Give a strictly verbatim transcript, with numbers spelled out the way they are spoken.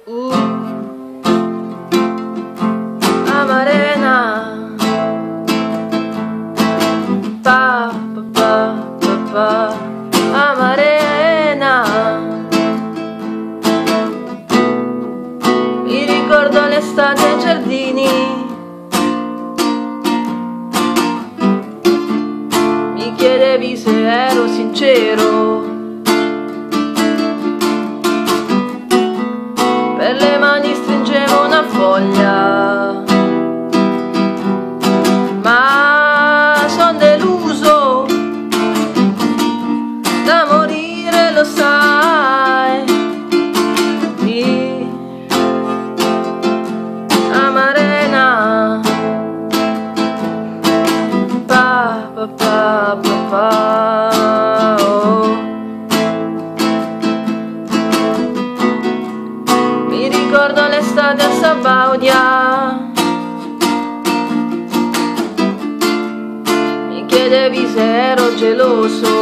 uh, Amarena, pa pa pa pa pa, Amarena. Mi ricordo l'estate ai giardini, mi chiedevi se ero sincero. Per le mani stringevo una foglia, ma son deluso da morire, lo sai. Sì. Amarena, pa pa pa pa pa, oh. Mi ricordo l'estate a Sabaudia, mi chiedevi se ero geloso.